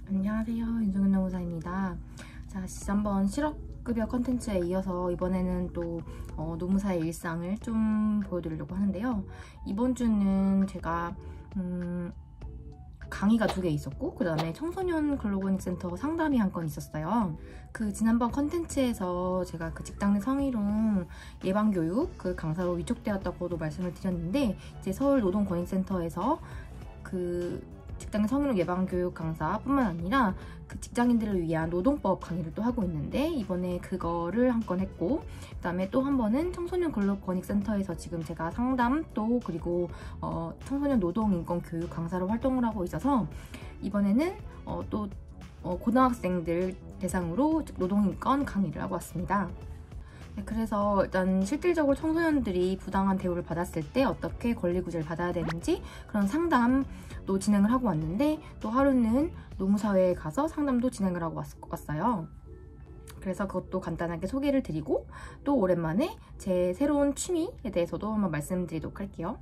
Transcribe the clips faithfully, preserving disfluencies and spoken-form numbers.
안녕하세요, 윤정은 노무사입니다. 자, 지난번 실업급여 컨텐츠에 이어서 이번에는 또 어, 노무사의 일상을 좀 보여드리려고 하는데요. 이번 주는 제가 음, 강의가 두 개 있었고, 그 다음에 청소년 근로권익센터 상담이 한 건 있었어요. 그 지난번 컨텐츠에서 제가 그 직장 내 성희롱 예방교육 그 강사로 위촉되었다고도 말씀을 드렸는데, 이제 서울노동권익센터에서 그 직장내 성희롱 예방교육 강사뿐만 아니라 그 직장인들을 위한 노동법 강의를 또 하고 있는데, 이번에 그거를 한 건 했고, 그 다음에 또 한 번은 청소년 근로권익센터에서 지금 제가 상담 또 그리고 어, 청소년 노동인권 교육 강사로 활동을 하고 있어서, 이번에는 어, 또 어, 고등학생들 대상으로 노동인권 강의를 하고 왔습니다. 네, 그래서 일단 실질적으로 청소년들이 부당한 대우를 받았을 때 어떻게 권리구제를 받아야 되는지 그런 상담도 진행을 하고 왔는데, 또 하루는 노무사회에 가서 상담도 진행을 하고 왔, 왔어요. 그래서 그것도 간단하게 소개를 드리고, 또 오랜만에 제 새로운 취미에 대해서도 한번 말씀드리도록 할게요.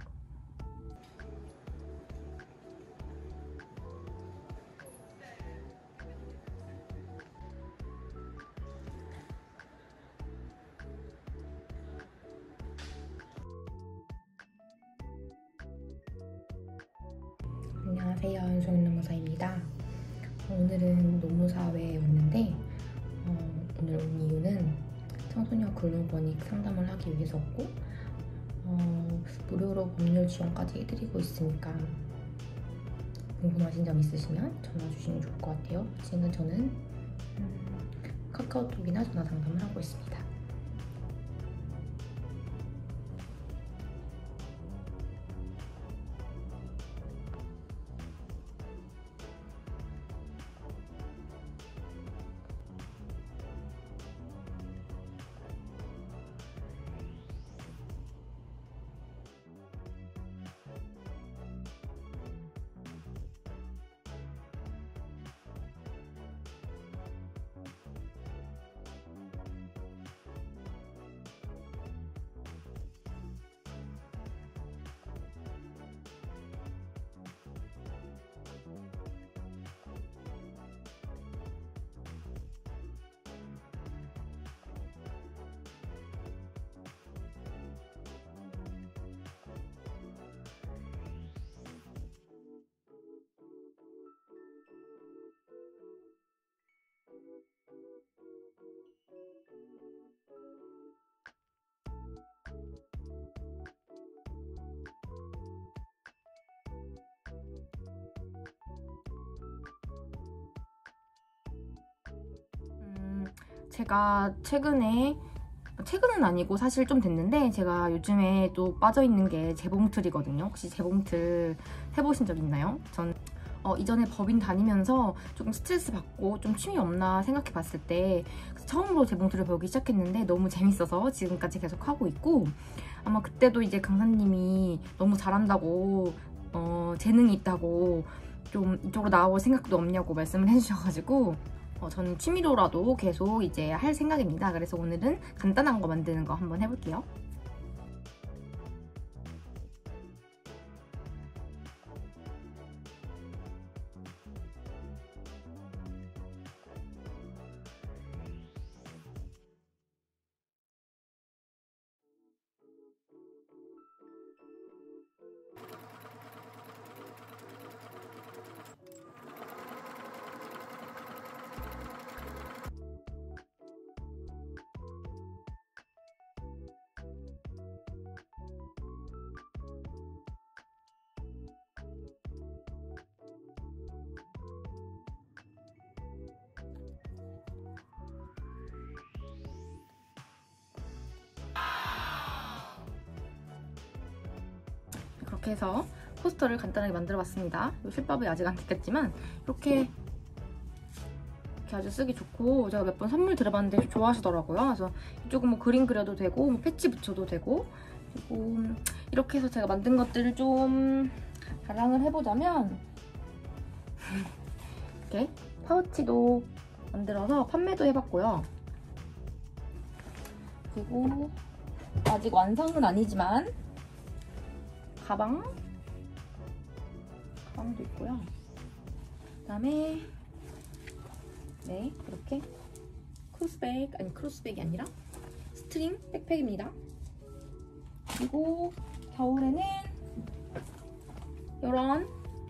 안녕하세요, 윤정은 노무사입니다. 오늘은 노무사회에 왔는데, 어, 오늘 온 이유는 청소년 근로권익 상담을 하기 위해서였고, 어, 무료로 법률 지원까지 해드리고 있으니까 궁금하신 점 있으시면 전화 주시면 좋을 것 같아요. 지금 저는 음, 카카오톡이나 전화 상담을 하고 있습니다. 제가 최근에, 최근은 아니고 사실 좀 됐는데, 제가 요즘에 또 빠져있는 게 재봉틀이거든요. 혹시 재봉틀 해보신 적 있나요? 전 어, 이전에 법인 다니면서 조금 스트레스 받고 좀 취미 없나 생각해 봤을 때 처음으로 재봉틀을 배우기 시작했는데 너무 재밌어서 지금까지 계속 하고 있고, 아마 그때도 이제 강사님이 너무 잘한다고, 어, 재능이 있다고, 좀 이쪽으로 나와볼 생각도 없냐고 말씀을 해주셔가지고 어, 저는 취미로라도 계속 이제 할 생각입니다. 그래서 오늘은 간단한 거 만드는 거 한번 해볼게요. 이렇게 해서 포스터를 간단하게 만들어 봤습니다. 실밥이 아직 안 됐겠지만 이렇게 이렇게 아주 쓰기 좋고, 제가 몇 번 선물 드려봤는데 좋아하시더라고요. 그래서 이쪽은 뭐 그림 그려도 되고 뭐 패치 붙여도 되고, 그리고 이렇게 해서 제가 만든 것들을 좀 자랑을 해보자면 이렇게 파우치도 만들어서 판매도 해봤고요. 그리고 아직 완성은 아니지만 가방, 가방도 있고요. 그 다음에 네, 이렇게 크로스백, 아니 크로스백이 아니라 스트링 백팩입니다. 그리고 겨울에는 요런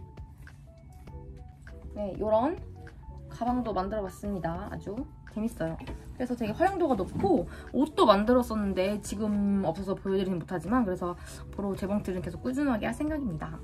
네, 요런 가방도 만들어 봤습니다. 아주 재밌어요. 그래서 되게 활용도가 높고 옷도 만들었었는데 지금 없어서 보여드리진 못하지만 그래서 앞으로 재봉틀은 계속 꾸준하게 할 생각입니다.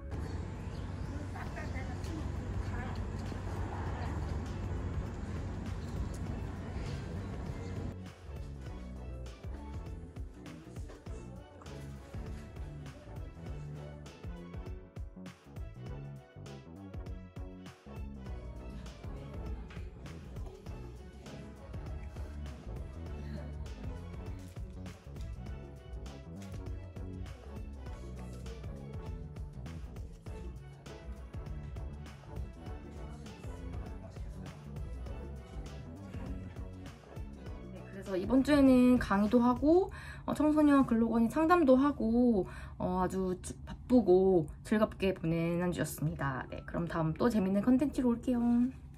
그래서 이번 주에는 강의도 하고 어, 청소년 근로건의 상담도 하고 어, 아주 바쁘고 즐겁게 보낸 한 주였습니다. 네, 그럼 다음 또 재밌는 컨텐츠로 올게요.